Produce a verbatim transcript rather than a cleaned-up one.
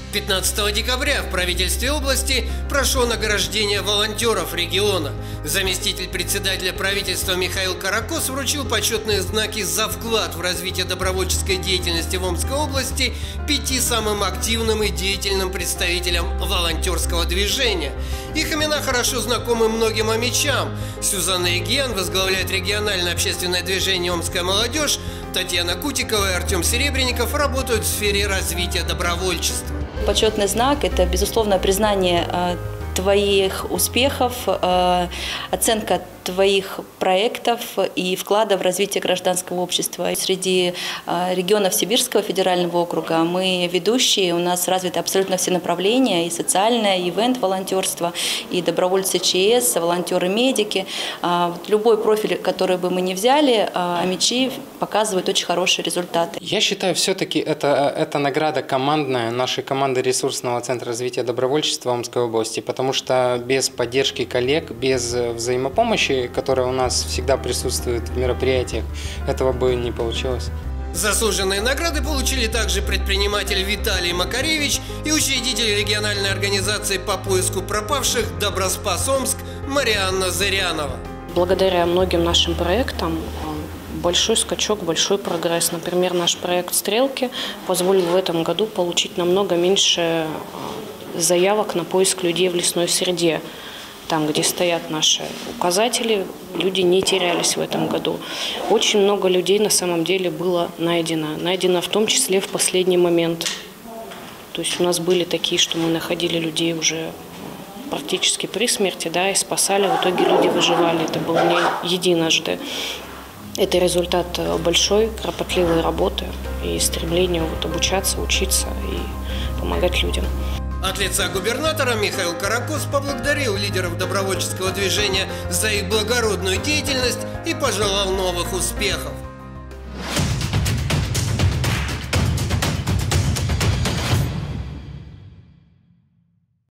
пятнадцатого декабря в правительстве области прошло награждение волонтеров региона. Заместитель председателя правительства Михаил Каракос вручил почетные знаки за вклад в развитие добровольческой деятельности в Омской области пяти самым активным и деятельным представителям волонтерского движения. Их имена хорошо знакомы многим омичам. Сюзанна Егиян возглавляет региональное общественное движение «Омская молодежь», Татьяна Кутикова и Артем Серебренников работают в сфере развития добровольчества. Почетный знак – это, безусловно, признание э, твоих успехов, э, оценка твоих проектов и вклада в развитие гражданского общества. Среди э, регионов Сибирского федерального округа мы ведущие, у нас развиты абсолютно все направления, и социальное, и ивент-волонтерство, и добровольцы ЧС, волонтеры-медики. Э, вот любой профиль, который бы мы ни взяли, э, омичи показывают очень хорошие результаты. Я считаю, все-таки это, это награда командная, нашей команды ресурсного центра развития добровольчества Омской области, потому что без поддержки коллег, без взаимопомощи, которая у нас всегда присутствует в мероприятиях, этого бы не получилось. Заслуженные награды получили также предприниматель Виталий Макаревич и учредитель региональной организации по поиску пропавших «Доброспас Омск» Марианна Зырянова. Благодаря многим нашим проектам большой скачок, большой прогресс. Например, наш проект «Стрелки» позволил в этом году получить намного меньше заявок на поиск людей в лесной среде. Там, где стоят наши указатели, люди не терялись в этом году. Очень много людей на самом деле было найдено. Найдено в том числе в последний момент. То есть у нас были такие, что мы находили людей уже практически при смерти, да, и спасали. В итоге люди выживали. Это было не единожды. Это результат большой, кропотливой работы и стремления вот обучаться, учиться и помогать людям. От лица губернатора Михаил Каракос поблагодарил лидеров добровольческого движения за их благородную деятельность и пожелал новых успехов.